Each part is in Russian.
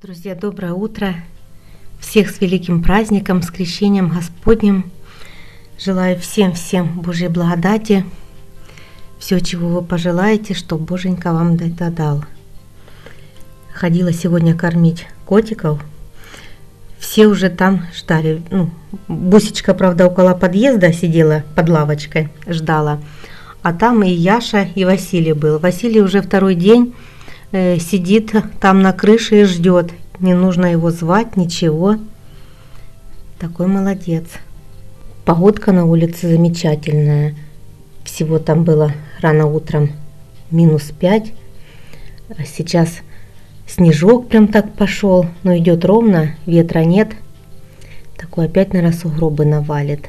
Друзья, доброе утро! Всех с великим праздником, с крещением Господним. Желаю всем Божьей благодати. Все, чего вы пожелаете, что Боженька вам это дал. Ходила сегодня кормить котиков. Все уже там ждали. Бусечка, правда, около подъезда сидела под лавочкой, ждала. А там и Яша, и Василий был. Василий уже второй день сидит там на крыше и ждет. Не нужно его звать, ничего. Такой молодец. Погодка на улице замечательная. Всего там было рано утром -5. Сейчас снежок прям так пошел, но идет ровно, ветра нет. Такой опять, наверное, сугробы навалит.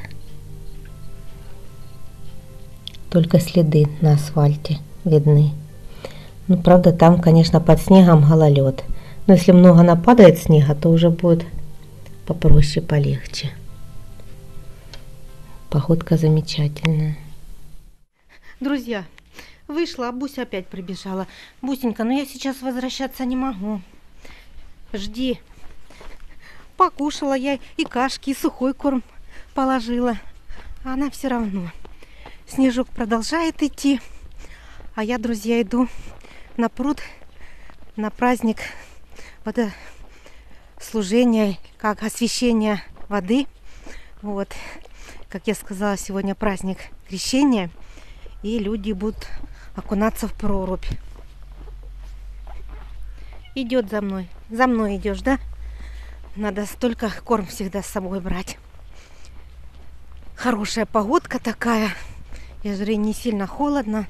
Только следы на асфальте видны. Правда, там, конечно, под снегом гололед. Но если много нападает снега, то уже будет попроще, полегче. Погодка замечательная. Друзья, вышла, а Буся опять прибежала. Бусенька, я сейчас возвращаться не могу. Жди. Покушала я и кашки, и сухой корм положила. А она все равно. Снежок продолжает идти. А я, друзья, иду на пруд, на праздник водослужения, как освящение воды. Как я сказала, сегодня праздник крещения, и люди будут окунаться в прорубь. Идет за мной. За мной идешь, да? Надо столько корм всегда с собой брать. Хорошая погодка такая. Я же не сильно холодно,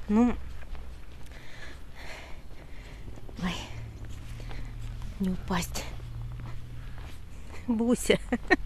Ой, не упасть. Буся.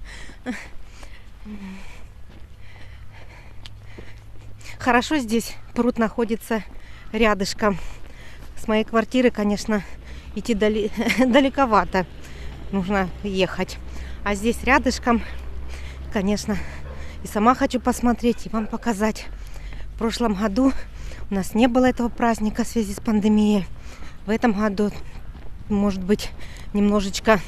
Хорошо здесь пруд находится рядышком. С моей квартиры, конечно, идти далековато. Нужно ехать. А здесь рядышком, конечно, и сама хочу посмотреть, и вам показать. В прошлом году у нас не было этого праздника в связи с пандемией. В этом году, может быть, немножечко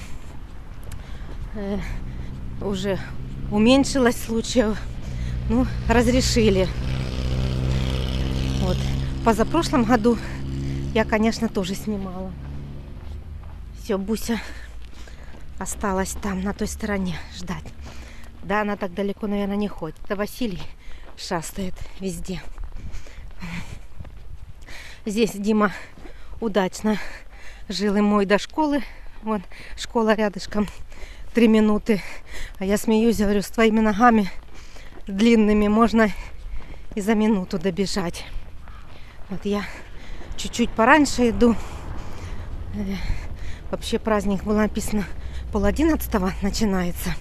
уже уменьшилось случаев. Разрешили. Позапрошлом году я, конечно, тоже снимала. Все, Буся осталась там, на той стороне, ждать. Да, она так далеко, наверное, не ходит. Это Василий шастает везде. Здесь Дима удачно жил и мой до школы. Школа рядышком, 3 минуты. А я смеюсь, говорю, с твоими ногами длинными можно и за минуту добежать. Я чуть-чуть пораньше иду. Вообще праздник было написано 10:30 начинается.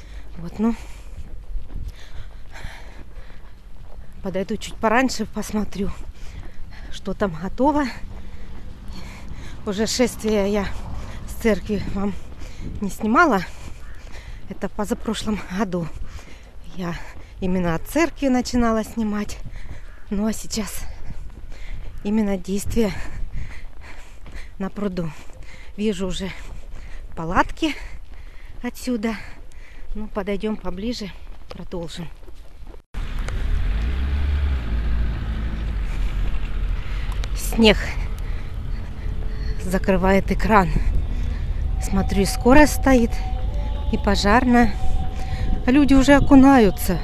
Подойду чуть пораньше, посмотрю, что там готово. Уже шествие я с церкви вам не снимала. Это в позапрошлом году. Я именно от церкви начинала снимать. А сейчас именно действие на пруду. Вижу уже палатки отсюда. Подойдем поближе, продолжим. Снег закрывает экран. Смотрю, и скорость стоит, и пожарная. А люди уже окунаются.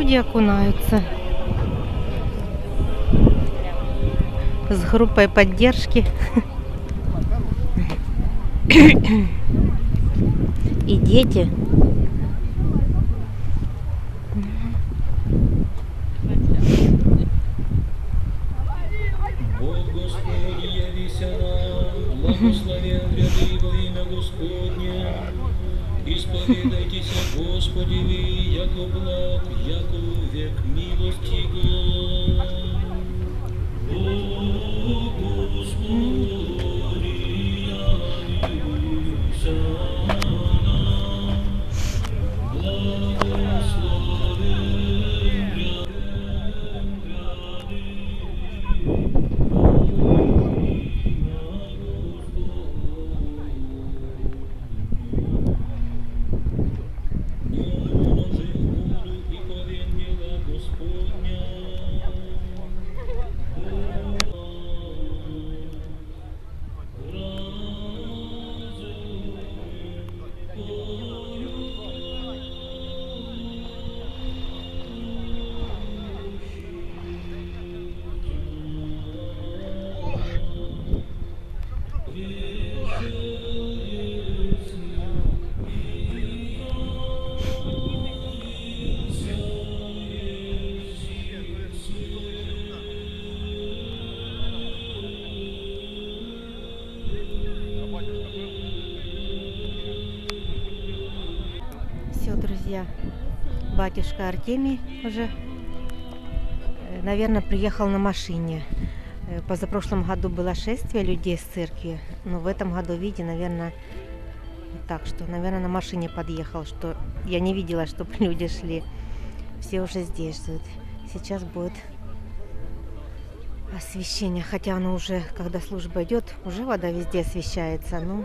люди окунаются с группой поддержки. И дети. Бог Господь, явися нам, благословен ряды во имя Господне. Исповедайтесь, Господи, вы, яко благ, яко век милости глад. О Господи, явися нам, благословен Все, друзья, батюшка Артемий уже, наверное, приехал на машине. Позапрошлом году было шествие людей с церкви, но в этом году, видите, наверное, так что, наверное, на машине подъехал, что я не видела, чтобы люди шли. Все уже здесь ждут. Сейчас будет освещение, хотя оно уже, когда служба идет, уже вода везде освещается, но...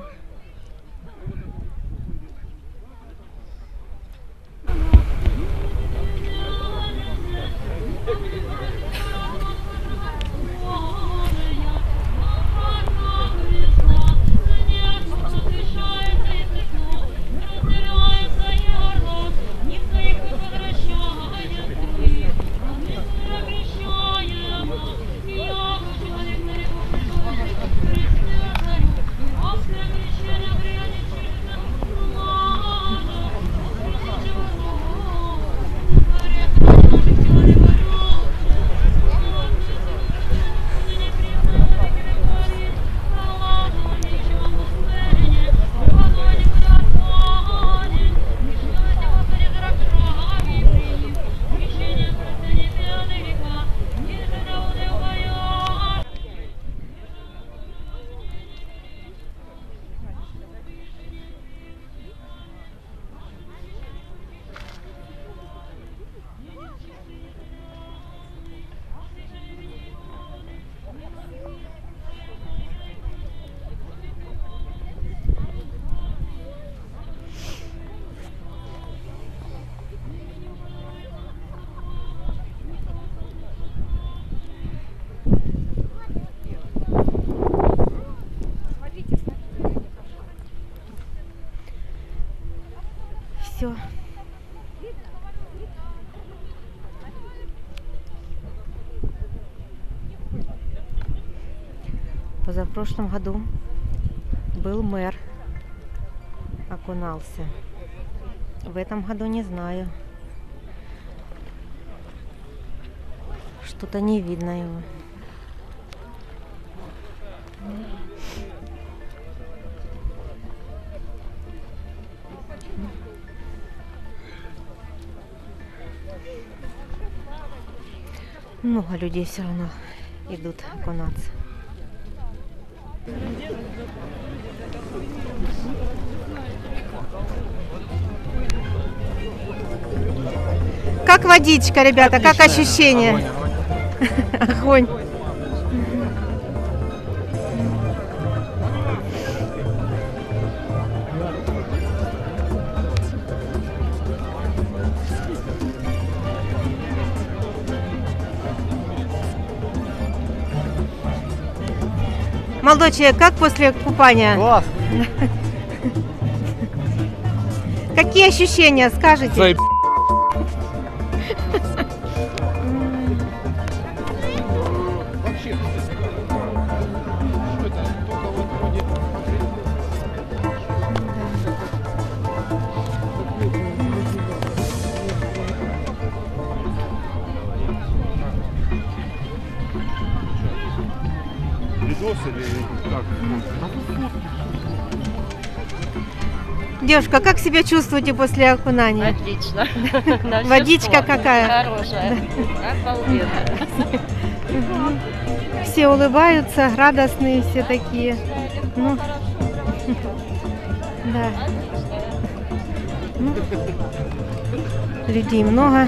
Все. Позапрошлом году был мэр, окунался. В этом году не знаю. Что-то не видно его. Много людей все равно идут окунаться. Как водичка, ребята, отлично, как ощущение? Огонь. Молодой человек, как после купания? Класс! Какие ощущения, скажите? Девушка, как себя чувствуете после окунания? Отлично. Водичка какая? Хорошая. Обалденно. Все улыбаются, радостные все такие. Ну, да. Ну, людей много.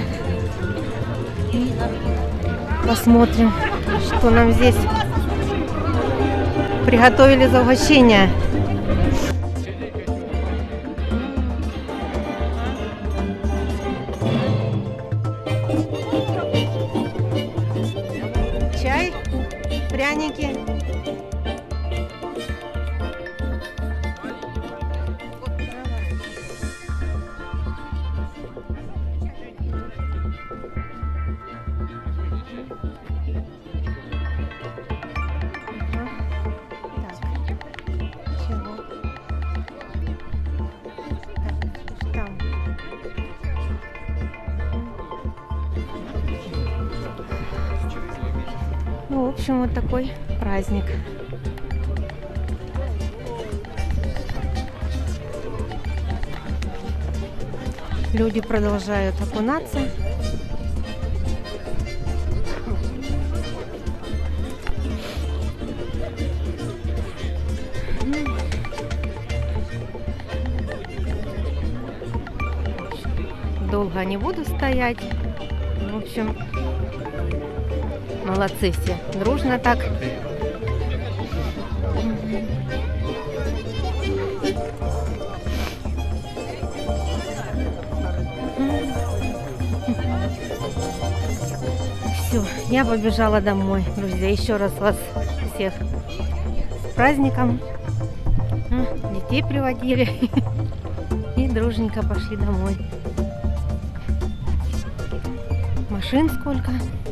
Посмотрим, что нам здесь приготовили за угощение. Чай, пряники. Ну, в общем, вот такой праздник. Люди продолжают окунаться. Долго не буду стоять. В общем, молодцы все. Дружно так. Все, я побежала домой, друзья. Еще раз вас всех с праздником. Детей приводили. И дружненько пошли домой. Машин сколько?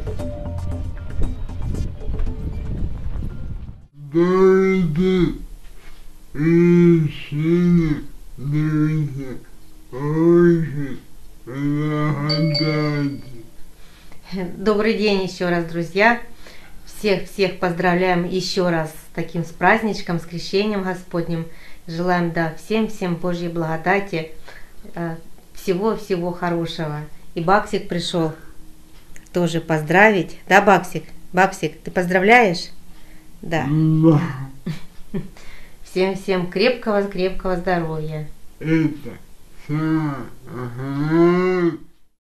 Дайте причины, друзья, очень благодарны. Добрый день еще раз, друзья. Всех поздравляем еще раз с таким с праздничком, с крещением Господним. Желаем, да, всем Божьей благодати, всего хорошего. И Баксик пришел тоже поздравить. Да, Баксик? Баксик, ты поздравляешь? Да. Да, Всем крепкого здоровья. это самое